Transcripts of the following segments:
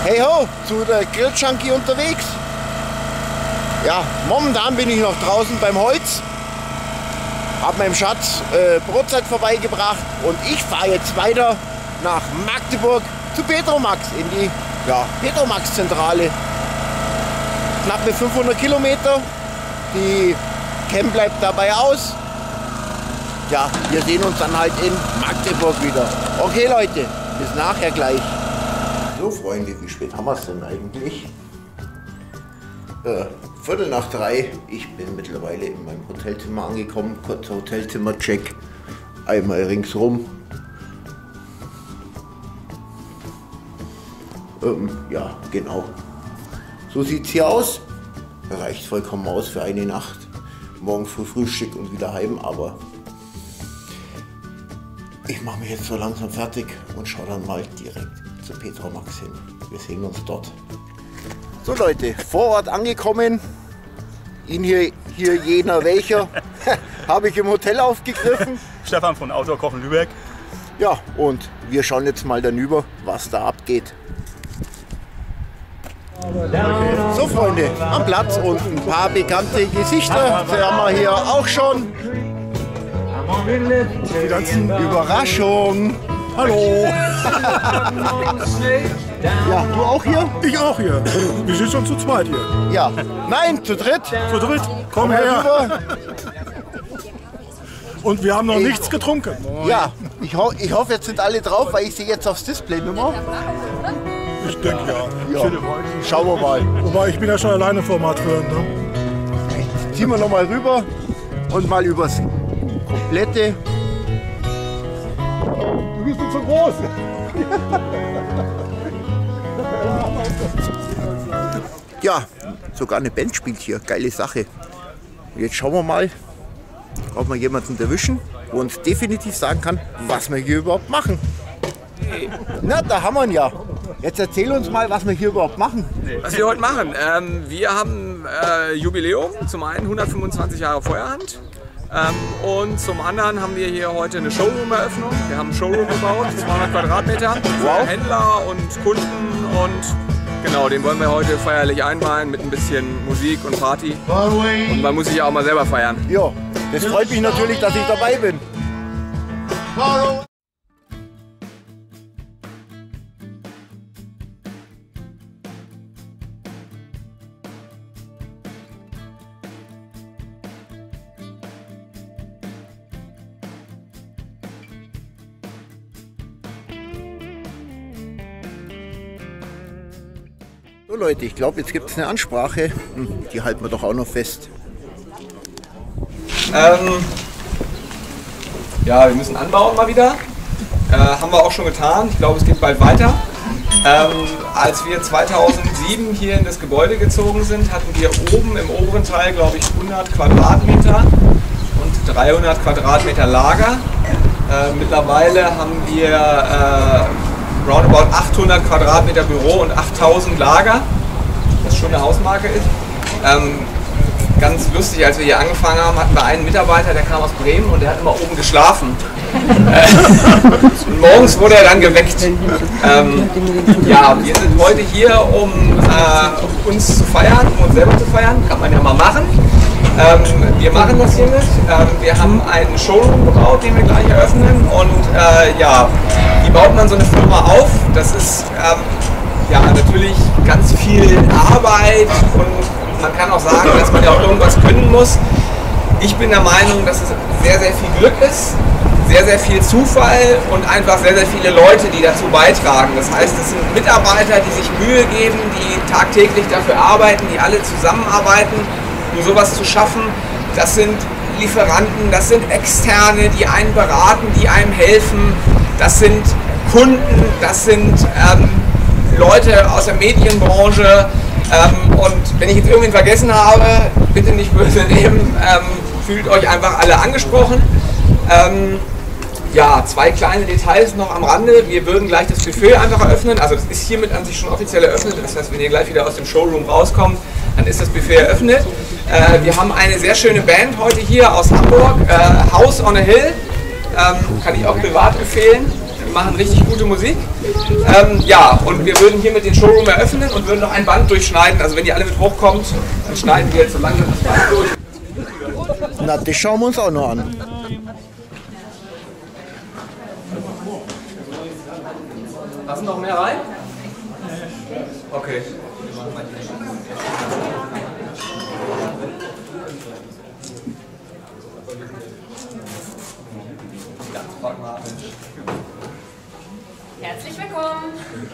Hey ho, zu der Grill-Junkie unterwegs. Ja, momentan bin ich noch draußen beim Holz. Hab meinem Schatz Brotzeit vorbeigebracht und ich fahre jetzt weiter nach Magdeburg zu Petromax in die Petromax-Zentrale. Knappe 500 Kilometer. Die Cam bleibt dabei aus. Ja, wir sehen uns dann halt in Magdeburg wieder. Okay Leute, bis nachher gleich. So Freunde, wie spät haben wir es denn eigentlich? 2:45. Ich bin mittlerweile in meinem Hotelzimmer angekommen. Kurzer Hotelzimmer-Check. Einmal ringsrum. Ja, genau. So sieht es hier aus. Reicht vollkommen aus für eine Nacht. Morgen früh Frühstück und wieder heim, aber ich mache mich jetzt so langsam fertig und schaue dann mal direkt zu Petromax hin. Wir sehen uns dort. So Leute, vor Ort angekommen. Ihn hier jener welcher habe ich im Hotel aufgegriffen. Stefan von Outdoor Kochen Lübeck. Ja, und wir schauen jetzt mal dann über, was da abgeht. So Freunde, am Platz und ein paar bekannte Gesichter. Die haben wir hier auch schon. Die ganzen Überraschungen. Hallo. Ja, du auch hier? Ich auch hier. Wir sind schon zu zweit hier. Ja. Nein, zu dritt. Zu dritt? Komm her. Rüber. Und wir haben noch nichts getrunken. Ja, ich hoffe, jetzt sind alle drauf, weil ich sehe jetzt aufs Display Nummer. Ich denke ja. Ja. Schauen wir mal. Wobei, ich bin ja schon alleine Format führen. Ne? Ziehen wir noch mal rüber und mal übers komplette. Du bist zu groß. Ja, sogar eine Band spielt hier. Geile Sache. Und jetzt schauen wir mal, ob wir jemanden erwischen, wo uns definitiv sagen kann, was wir hier überhaupt machen. Na, da haben wir ihn ja. Jetzt erzähl uns mal, was wir hier überhaupt machen. Was wir heute machen? Wir haben Jubiläum. Zum einen 125 Jahre Feuerhand. Und zum anderen haben wir hier heute eine Showroom-Eröffnung. Wir haben einen Showroom gebaut, 200 Quadratmeter für Händler und Kunden und genau, den wollen wir heute feierlich einweihen mit ein bisschen Musik und Party. Und man muss sich ja auch mal selber feiern. Ja, das freut mich natürlich, dass ich dabei bin. So Leute, ich glaube, jetzt gibt es eine Ansprache. Die halten wir doch auch noch fest. Ja, wir müssen anbauen mal wieder. Haben wir auch schon getan. Ich glaube, es geht bald weiter. Als wir 2007 hier in das Gebäude gezogen sind, hatten wir oben im oberen Teil, glaube ich, 100 Quadratmeter und 300 Quadratmeter Lager. Mittlerweile haben wir roundabout 800 Quadratmeter Büro und 8000 Lager, was schon eine Hausmarke ist. Ganz lustig, als wir hier angefangen haben, hatten wir einen Mitarbeiter, der kam aus Bremen und der hat immer oben geschlafen. Und morgens wurde er dann geweckt. Ja, wir sind heute hier, um uns zu feiern, um uns selber zu feiern, kann man ja mal machen. Wir machen das hiermit. Wir haben einen Showroom gebaut, den wir gleich eröffnen und ja, wie baut man so eine Firma auf? Das ist ja natürlich ganz viel Arbeit und man kann auch sagen, dass man ja auch irgendwas können muss. Ich bin der Meinung, dass es sehr, sehr viel Glück ist, sehr, sehr viel Zufall und einfach sehr, sehr viele Leute, die dazu beitragen. Das heißt, es sind Mitarbeiter, die sich Mühe geben, die tagtäglich dafür arbeiten, die alle zusammenarbeiten, um sowas zu schaffen. Das sind Lieferanten, das sind Externe, die einen beraten, die einem helfen. Das sind Kunden, das sind Leute aus der Medienbranche. Und wenn ich jetzt irgendwen vergessen habe, bitte nicht böse nehmen, fühlt euch einfach alle angesprochen. Ja, zwei kleine Details noch am Rande. Wir würden gleich das Buffet einfach eröffnen. Also das ist hiermit an sich schon offiziell eröffnet. Das heißt, wenn ihr gleich wieder aus dem Showroom rauskommt, dann ist das Buffet eröffnet. Wir haben eine sehr schöne Band heute hier aus Hamburg, House on a Hill. Kann ich auch privat empfehlen. machen richtig gute Musik. Ja, und wir würden hiermit den Showroom eröffnen und würden noch ein Band durchschneiden. Also wenn ihr alle mit hochkommt, dann schneiden wir jetzt so langsam das Band durch. Na, das schauen wir uns auch noch an. Passen noch mehr rein? Okay. Ganz pragmatisch. Herzlich willkommen.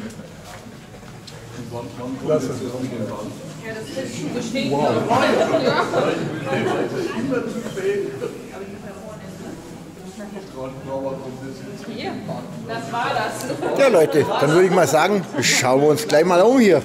Klasse. Ja, das ist schon gestiegen. Wow. Hier, das war das. Ja Leute, dann würde ich mal sagen, schauen wir uns gleich mal um hier.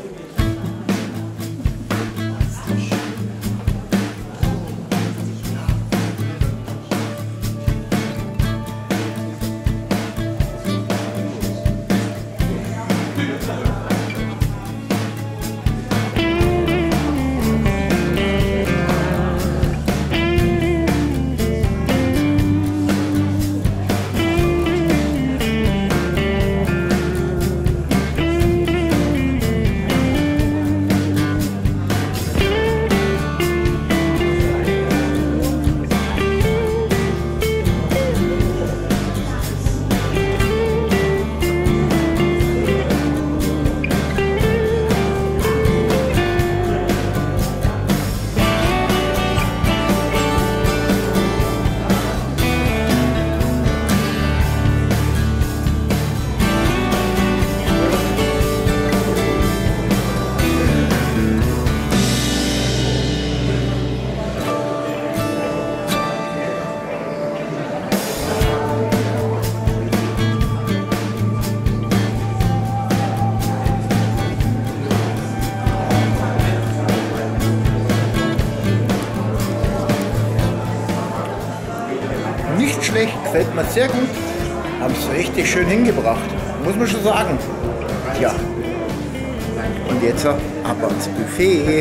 Nicht schlecht, gefällt mir sehr gut. Haben es richtig schön hingebracht, muss man schon sagen. Tja, und jetzt ab ans Buffet.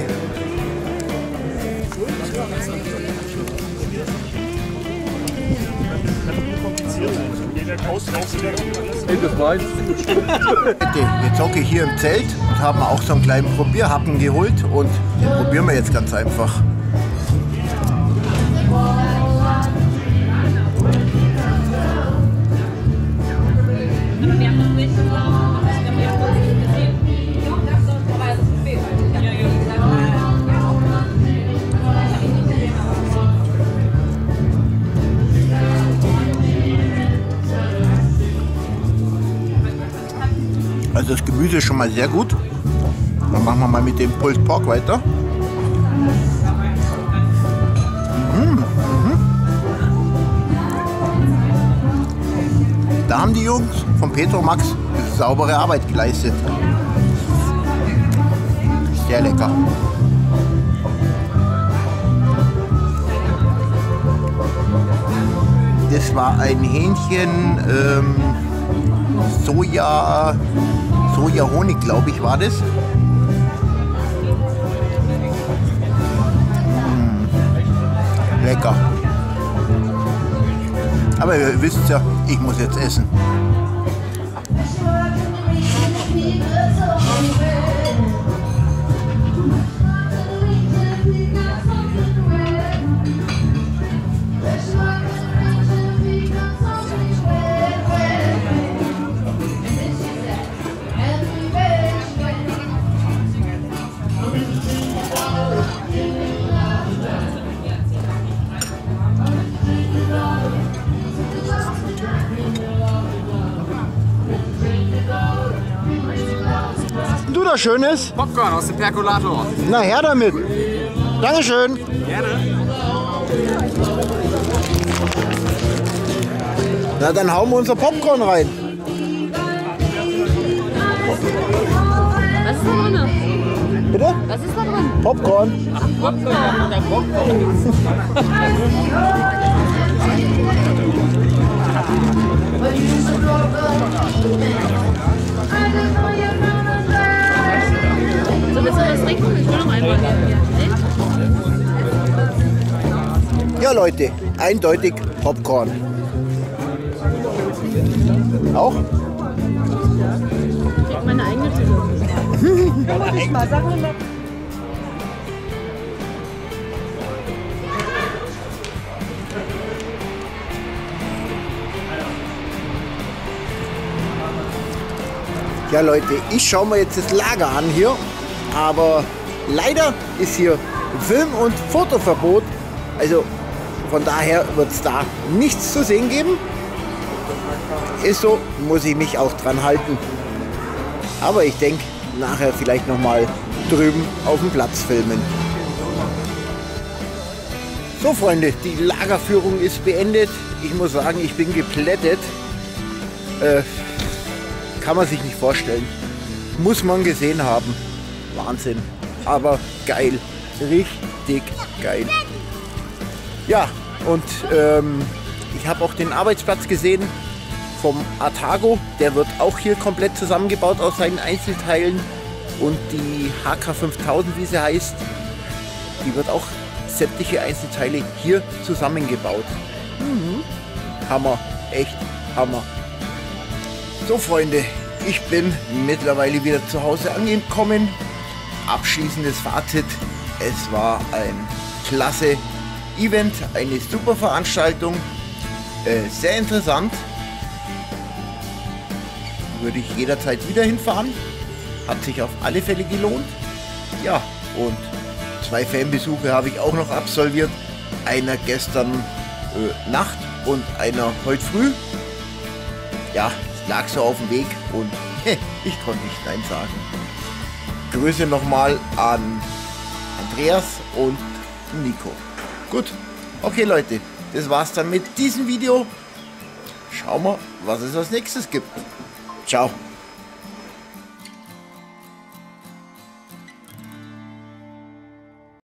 Jetzt hocke ich hier im Zelt und haben auch so einen kleinen Probierhappen geholt und den probieren wir jetzt ganz einfach. Also das Gemüse ist schon mal sehr gut. Dann machen wir mal mit dem Pulled Pork weiter. Da haben die Jungs von Petromax saubere Arbeit geleistet. Sehr lecker. Das war ein Hähnchen, Soja-Honig, glaube ich, war das. Lecker. Aber ihr wisst ja, ich muss jetzt essen. Du da Schönes? Popcorn aus dem Perkulator. Na her damit. Dankeschön. Gerne. Na dann hauen wir unser Popcorn rein. Was ist da drin? Bitte? Was ist da drin? Popcorn. So, willst du das trinken? Ich will noch einmal hier. Ja Leute, eindeutig Popcorn. Auch? Ich krieg meine eigene Tüte. Mal Sachen noch. Ja Leute, ich schaue mir jetzt das Lager an hier, aber leider ist hier Film- und Fotoverbot, also von daher wird es da nichts zu sehen geben. Ist so, muss ich mich auch dran halten. Aber ich denke, nachher vielleicht nochmal drüben auf dem Platz filmen. So Freunde, die Lagerführung ist beendet. Ich muss sagen, ich bin geplättet. Kann man sich nicht vorstellen. Muss man gesehen haben. Wahnsinn. Aber geil. Richtig geil. Ja, und ich habe auch den Arbeitsplatz gesehen vom Atago. Der wird auch hier komplett zusammengebaut aus seinen Einzelteilen. Und die HK5000, wie sie heißt, die wird auch sämtliche Einzelteile hier zusammengebaut. Hammer. Echt Hammer. So Freunde, ich bin mittlerweile wieder zu Hause angekommen. Abschließendes Fazit, es war ein klasse Event, eine super Veranstaltung, sehr interessant. Würde ich jederzeit wieder hinfahren, hat sich auf alle Fälle gelohnt. Ja, und 2 Fanbesuche habe ich auch noch absolviert, einer gestern Nacht und einer heute früh. Ja, lag so auf dem Weg und ich konnte nicht Nein sagen. Grüße nochmal an Andreas und Nico. Gut, okay Leute, das war's dann mit diesem Video. Schauen wir, was es als nächstes gibt. Ciao.